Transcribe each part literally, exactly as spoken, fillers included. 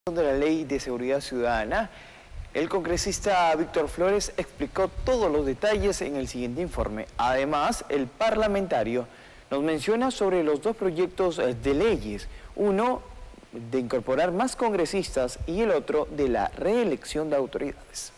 De la Ley de Seguridad Ciudadana, el congresista Víctor Flores explicó todos los detalles en el siguiente informe. Además, el parlamentario nos menciona sobre los dos proyectos de leyes, uno de incorporar más congresistas y el otro de la reelección de autoridades.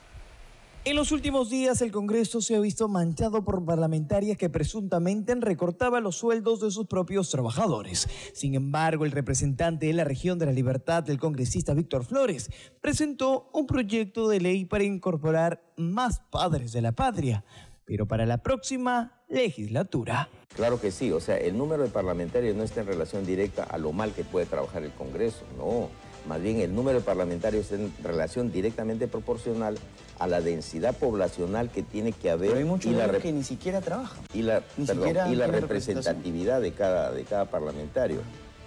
En los últimos días, el Congreso se ha visto manchado por parlamentarias que presuntamente recortaban los sueldos de sus propios trabajadores. Sin embargo, el representante de la Región de la Libertad, el congresista Víctor Flores, presentó un proyecto de ley para incorporar más padres de la patria, pero para la próxima legislatura. Claro que sí, o sea, el número de parlamentarios no está en relación directa a lo mal que puede trabajar el Congreso, no. Más bien el número de parlamentarios está en relación directamente proporcional a la densidad poblacional que tiene que haber. Pero hay muchos y la que ni siquiera trabajan. Y la, perdón, y la representatividad de cada, de cada parlamentario.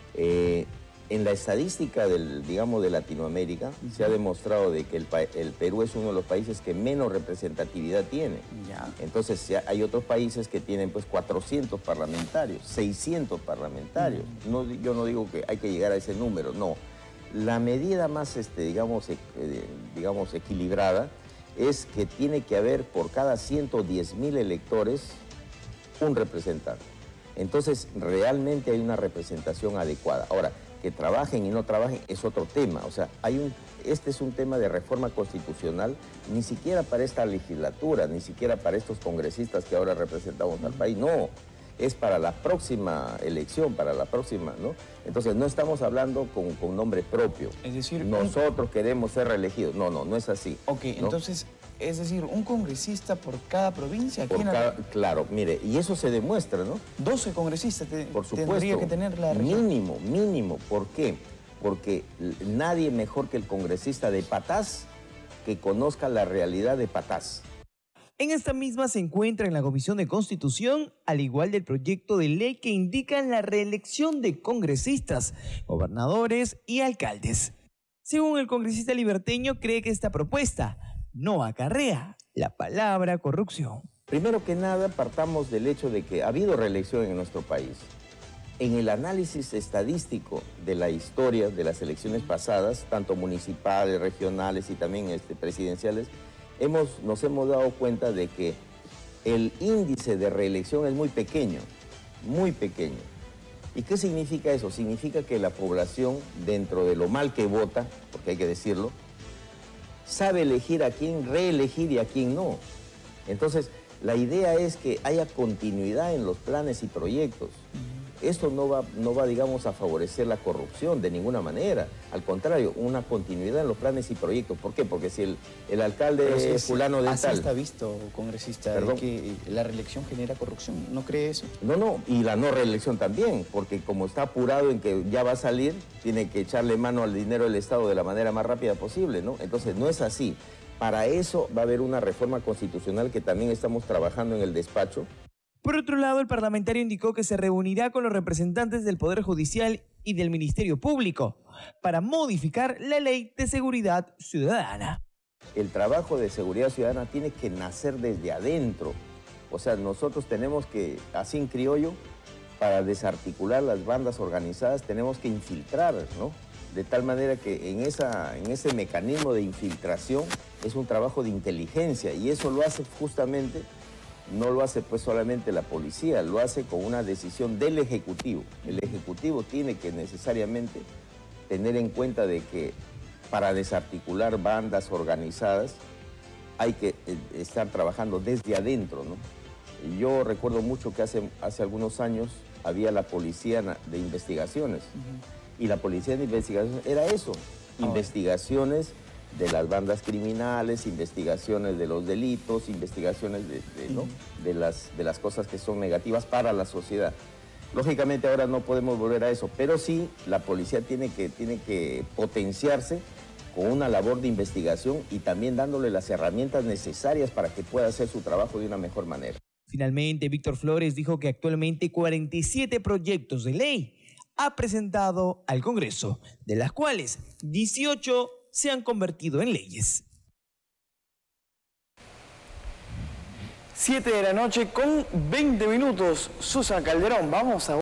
Eh, en la estadística del, digamos, de Latinoamérica, uh-huh, se ha demostrado de que el, el Perú es uno de los países que menos representatividad tiene. Ya. Entonces hay otros países que tienen pues cuatrocientos parlamentarios, seiscientos parlamentarios. Uh-huh. No, yo no digo que hay que llegar a ese número, no. La medida más, este, digamos, eh, digamos, equilibrada es que tiene que haber por cada ciento diez mil electores un representante. Entonces, realmente hay una representación adecuada. Ahora, que trabajen y no trabajen es otro tema. O sea, hay un, este es un tema de reforma constitucional, ni siquiera para esta legislatura, ni siquiera para estos congresistas que ahora representamos al país, no. Es para la próxima elección, para la próxima, ¿no? Entonces, no estamos hablando con, con nombre propio. Es decir, nosotros un... queremos ser reelegidos. No, no, no es así. Ok, ¿no? Entonces, es decir, un congresista por cada provincia. Por cada, claro, mire, y eso se demuestra, ¿no? doce congresistas te, por supuesto, tendría que tener la región. Mínimo, mínimo. ¿Por qué? Porque nadie mejor que el congresista de Patás que conozca la realidad de Patás. En esta misma se encuentra en la Comisión de Constitución, al igual del proyecto de ley que indica la reelección de congresistas, gobernadores y alcaldes. Según el congresista liberteño, cree que esta propuesta no acarrea la palabra corrupción. Primero que nada, partamos del hecho de que ha habido reelección en nuestro país. En el análisis estadístico de la historia de las elecciones pasadas, tanto municipales, regionales y también este, presidenciales, Hemos, nos hemos dado cuenta de que el índice de reelección es muy pequeño, muy pequeño. ¿Y qué significa eso? Significa que la población, dentro de lo mal que vota, porque hay que decirlo, sabe elegir a quién reelegir y a quién no. Entonces, la idea es que haya continuidad en los planes y proyectos. Esto no va, no va, digamos, a favorecer la corrupción de ninguna manera. Al contrario, una continuidad en los planes y proyectos. ¿Por qué? Porque si el, el alcalde si es fulano de así tal... está visto, congresista, de que la reelección genera corrupción. ¿No cree eso? No, no, y la no reelección también, porque como está apurado en que ya va a salir, tiene que echarle mano al dinero del Estado de la manera más rápida posible, ¿no? Entonces, no es así. Para eso va a haber una reforma constitucional que también estamos trabajando en el despacho. Por otro lado, el parlamentario indicó que se reunirá con los representantes del Poder Judicial y del Ministerio Público para modificar la Ley de Seguridad Ciudadana. El trabajo de seguridad ciudadana tiene que nacer desde adentro. O sea, nosotros tenemos que, así en criollo, para desarticular las bandas organizadas, tenemos que infiltrar, ¿no? De tal manera que en, esa, en ese mecanismo de infiltración es un trabajo de inteligencia y eso lo hace justamente... No lo hace pues solamente la policía, lo hace con una decisión del Ejecutivo. El Ejecutivo tiene que necesariamente tener en cuenta de que para desarticular bandas organizadas hay que estar trabajando desde adentro, ¿no? Yo recuerdo mucho que hace, hace algunos años había la policía de investigaciones. Uh-huh. Y la policía de investigaciones era eso, oh, investigaciones de las bandas criminales, investigaciones de los delitos, investigaciones de, de, ¿no? de, las, de las cosas que son negativas para la sociedad. Lógicamente ahora no podemos volver a eso, pero sí la policía tiene que, tiene que potenciarse con una labor de investigación y también dándole las herramientas necesarias para que pueda hacer su trabajo de una mejor manera. Finalmente, Víctor Flores dijo que actualmente cuarenta y siete proyectos de ley ha presentado al Congreso, de las cuales dieciocho se han convertido en leyes. siete de la noche con veinte minutos. Susan Calderón, vamos a...